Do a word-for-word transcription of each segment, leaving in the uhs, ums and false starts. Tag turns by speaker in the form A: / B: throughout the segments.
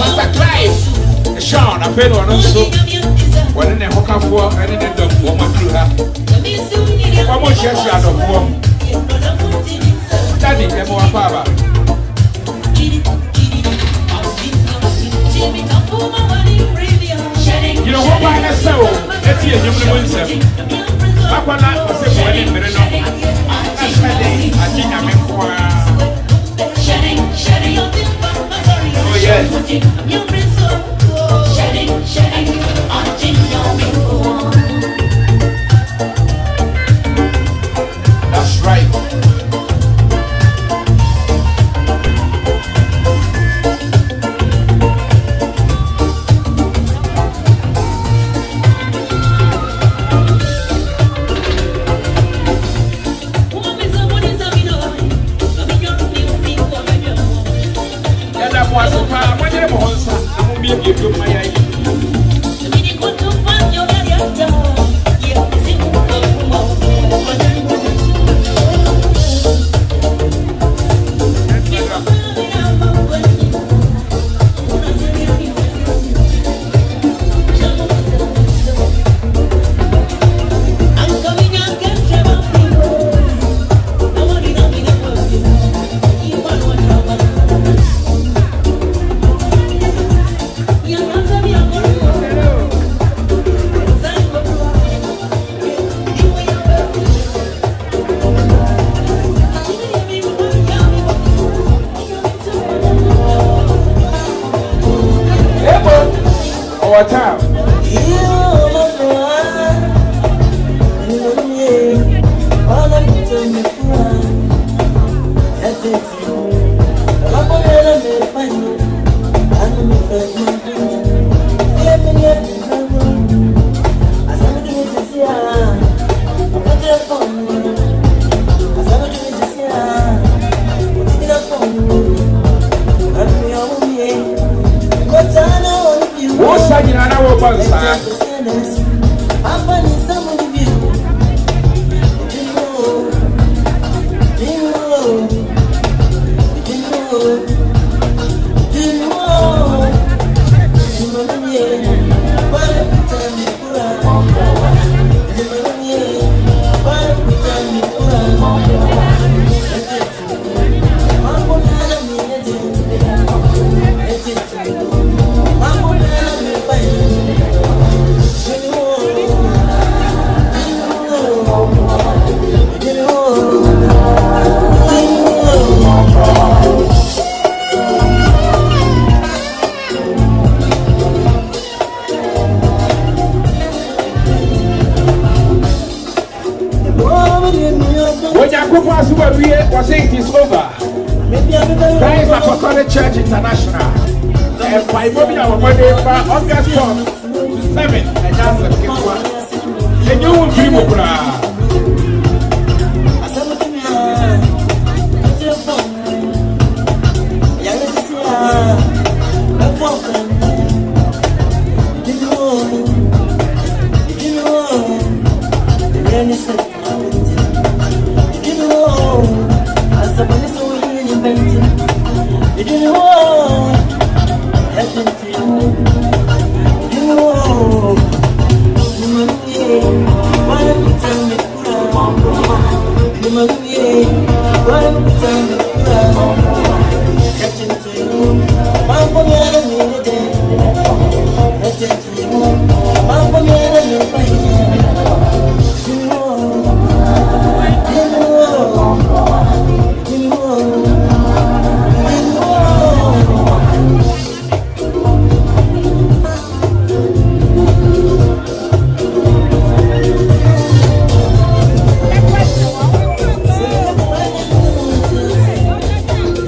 A: Mister Clive, Sean, I paid one also. When in a hooker for and in a dog woman through her. One more chest out of form. Daddy, the more father. You know what I saw? Let's see a human winsome. Back when I was a wedding, but I think I'm in for. Oh, yes. That's right.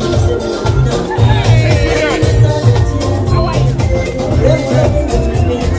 B: Thank you.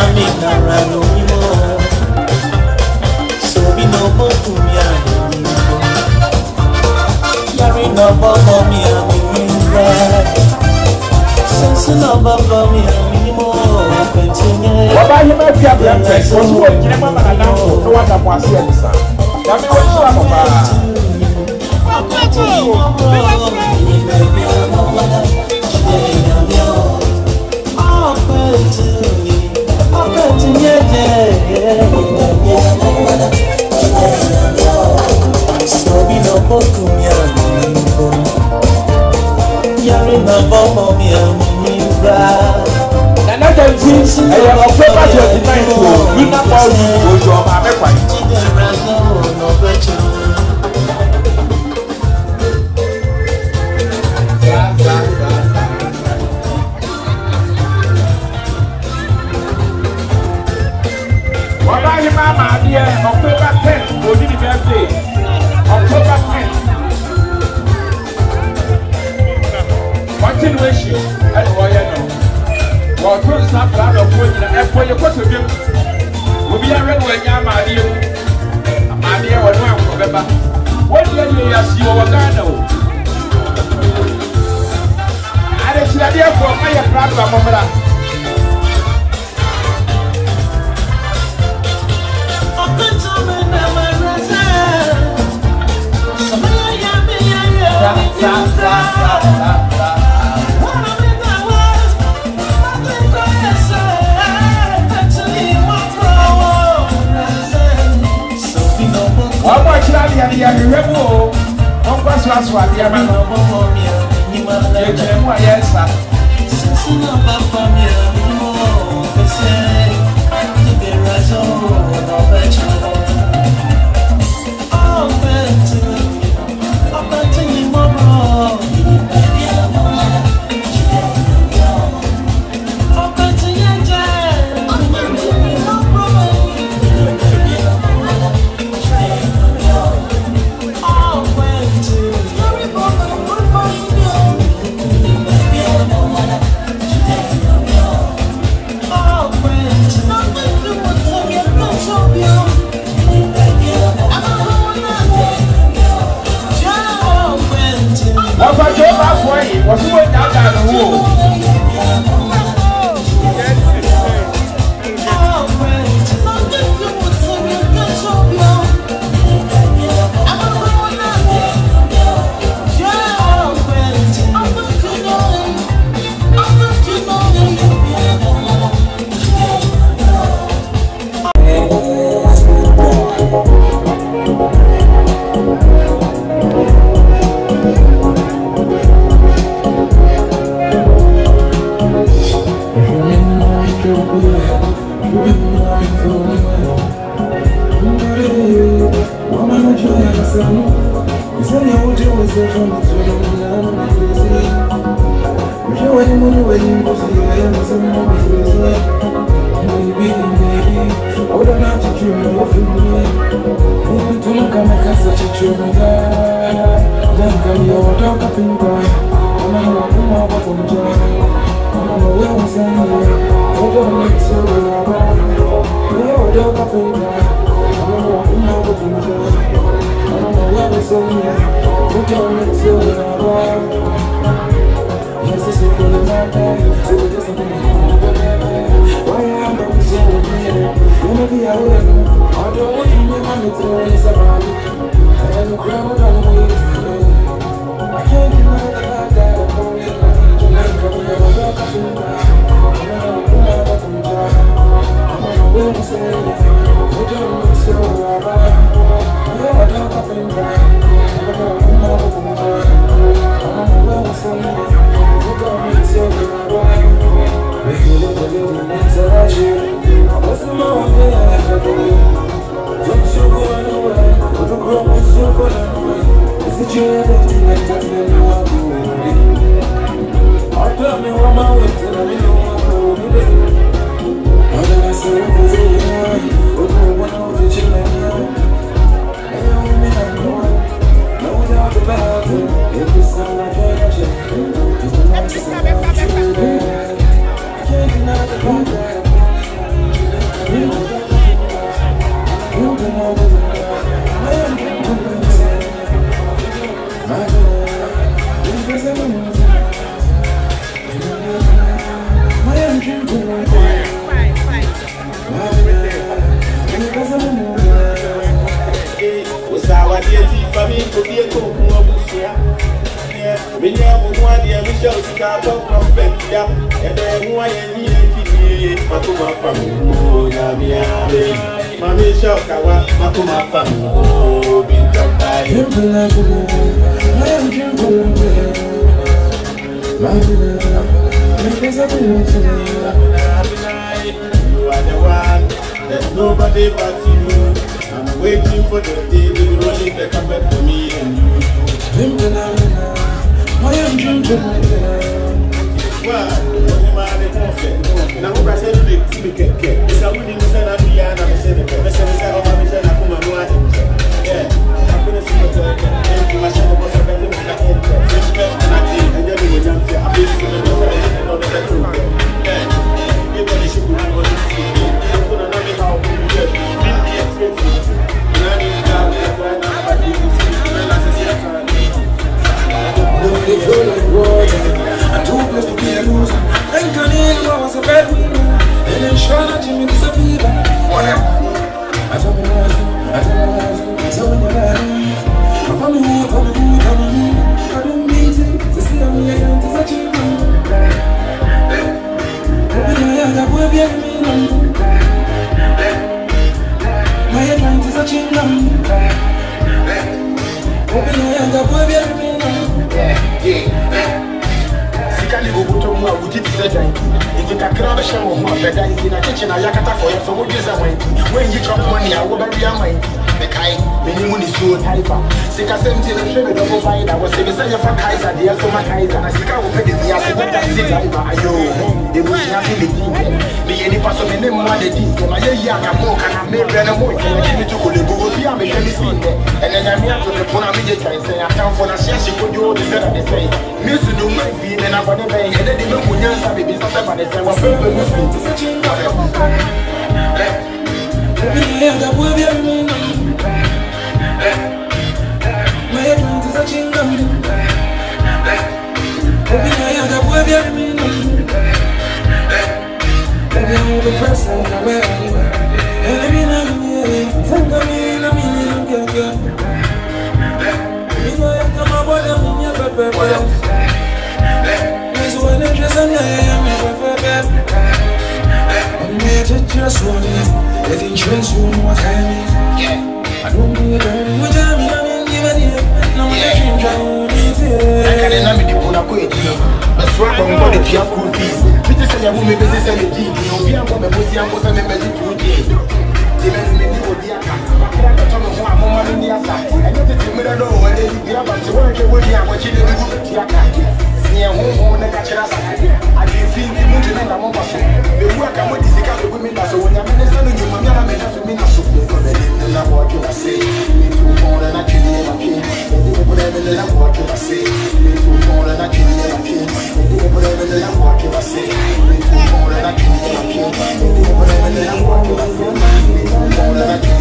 B: mi narano mo. So be no boku mi ami. Yari no bobo mi ami ra. Sense no bobo mi ami mo. Continue.
A: Baba you might be a young person. What's what you never man now? No one that was here this time. That me what you have about. October tenth, we'll do the birthday. October tenth. Continuation. And why you know? Well, close not proud of what you have for your quarter. We'll be a red when you're my dear. My dear, what do I remember? What do you see over Ghana? I didn't see that dear for my proud of Mamma. How much are you having? Rebel, don't pass last one. You have a yes, sir. What's the way down the wall?
C: to be a KOKOROKOO. Many of one year we shall see our prospect, yeah, and then why any Makuma Famu, Yami, Mammy Shakawa, Makuma Famu, Binta, I am Jimbo. You are the one, there's nobody but you. I'm waiting for the day to be rolling the carpet for me and you. I am Jimbo. Well, now who has said to speak again? It's a winning son of the Yana, I said, the message of my mission, I come and yeah, I'm going to see you and you must have a possibility of the head. Respect and I think, and then you will not say, I've been seeing the time of the truth. Yeah, everybody should be able to see me. I'm going to know me how to do it. Been the expensive. And I need to have it right now, but you can see it. And I see it.
D: I'm too blessed to be a loser. Thank God I was a bad winner. And I'm sure that you make us a fever. I told me what I told me what I told me what I told me what I told me what I don't mean to see how me I am to such a man. Open your eyes, I will be a man. My head is such a man. Open your eyes, I will be a man. Sikali gobuto mu aguti tizeda nti kakra be hye mo ho abeda nti na kitchen ayakata for so wo geza wan when you chop money I wo be ria man be kai be ni mu ni so taifa sika semti no hwe be do find I was say be say for kaiser dey so ma kaiser na sika wo pe de bia se beta sika iba ayo de bu sia fi me tin be ye ni paso me ne mo ade di so na ye yi aka mo kana me bre na mo ke na kimi to ko le bo bi a me hwe mi sin de ene nya mi ato de pona me je try say atam for na sia shi ko jo de say de say me su no mai fi me na bone be e de me mo nya sa be bi sa ba de say wa pe be mo fi to say chinga eh eh da bo bi a me eh my head is a chinga eh eh da bo bi a me baby I'm the person I wear and let me know me think of me let me know you girl me know you come about them in your baby let's go and dress on your baby I'm here to just want it let it change you know what I mean I don't do it with you I mean give it no me dream down I can't let me do put a quick I swear I'm going to pay school fees Pity say you me busy say me G no be am me bosi am say me me two G the men me ni odi aka akira ka to me ho am ma ni asa and you tell me that no when they be about to work we dey am chi dey do ti aka ni ho ho na ka kira sa I dey feel the mood na mo paso me work am di sika go me na so when ya me say no you ma na me na so me na so me na what you say me too more than I can ever be me put them in the what you say me too more than I can ever be me put them in the what you say me too more than I can ever be me put them in the what you say me too more than I can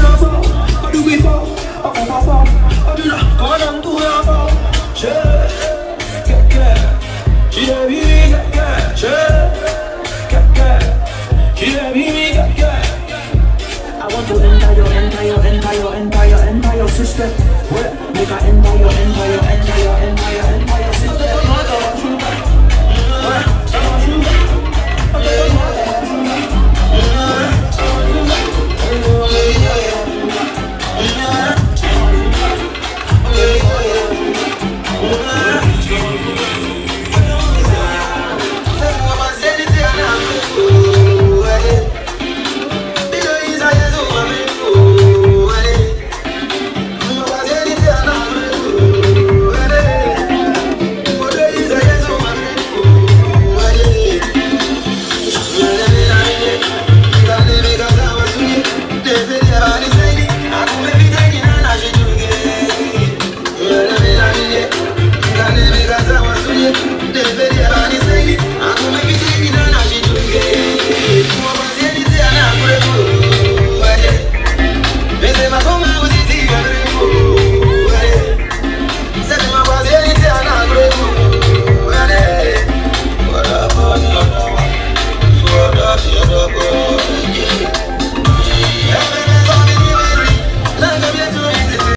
D: Come on,